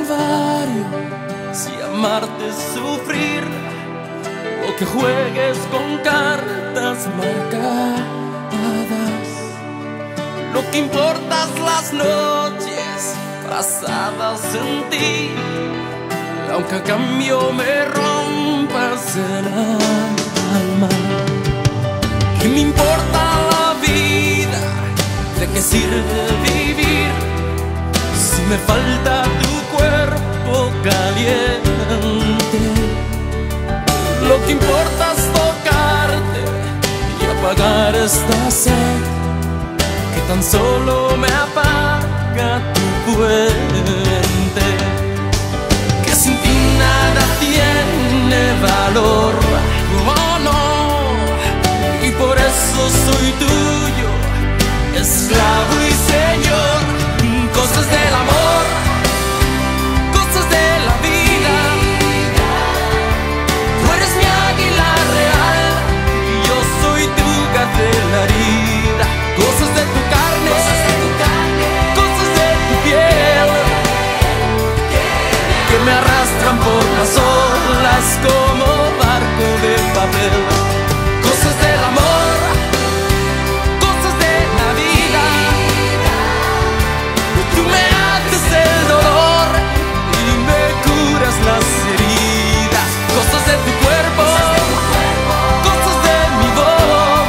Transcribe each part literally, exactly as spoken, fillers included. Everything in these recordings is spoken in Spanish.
calvario si amarte es sufrir, o que juegues con cartas marcadas. Lo que importa es las noches pasadas en ti, aunque a cambio me rompas el alma. ¿Qué me importa la vida? ¿De qué sirve vivir si me falta tu cuerpo caliente? Lo que importa es tocarte y apagar esta sed que tan solo me apaga tu fuente. Que sin ti nada tiene valor, oh no, y por eso soy tuyo, esclavo y señor. Cosas del amor, cosas de la vida. Tú eres mi águila real y yo soy tu gacela herida. Cosas de tu carne, cosas de tu piel, que me arrastran por las olas como barco de papel. Cosas del amor, cosas de la vida. Tú me haces el dolor y me curas las heridas. Cosas de tu cuerpo, cosas de mi voz,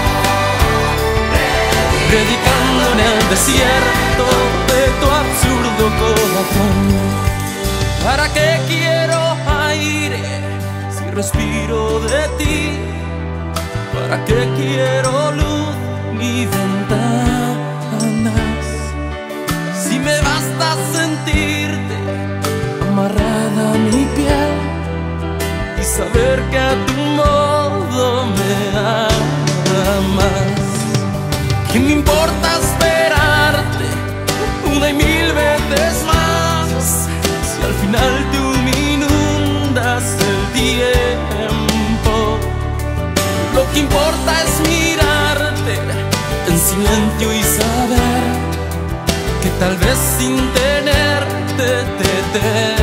predicando en el desierto de tu absurdo corazón. ¿Para qué quiero aire si respiro de ti? ¿Para qué quiero luz ni ventanas si me basta sentirte amarrada a mi piel y saber que a tu modo me amas? ¿Qué me importa esperarte una y mil veces más si al final tú me inundas el tiempo? Lo que importa es mirarte en silencio y saber que tal vez sin tenerte te tengo.